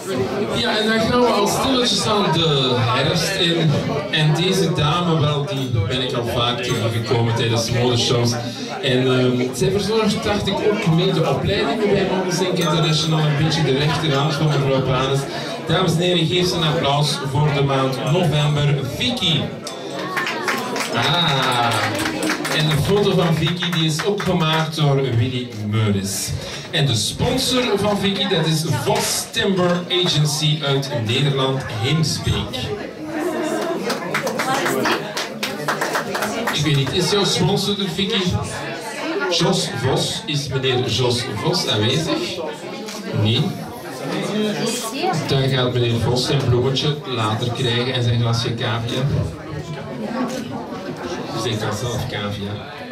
Ja, en dan gaan we al stilletjes aan de herfst in. En deze dame, wel, die ben ik al vaak tegengekomen tijdens modeshows. En zij verzorgt, dacht ik, ook mee de opleidingen bij Models Inc. International, een beetje de rechterhand van mevrouw Panes. Dames en heren, geef ze een applaus voor de maand november, Vicky. En de foto van Vicky die is ook gemaakt door Willy Meuris. En de sponsor van Vicky, dat is Vos Timber Agency uit Nederland, Heemsbeek. Ik weet niet, is jouw sponsor de Vicky? Jos Vos, is meneer Jos Vos aanwezig? Nee. Dan gaat meneer Vos zijn bloemetje later krijgen en zijn glasje cavia. Dus ik kan zelf cavia.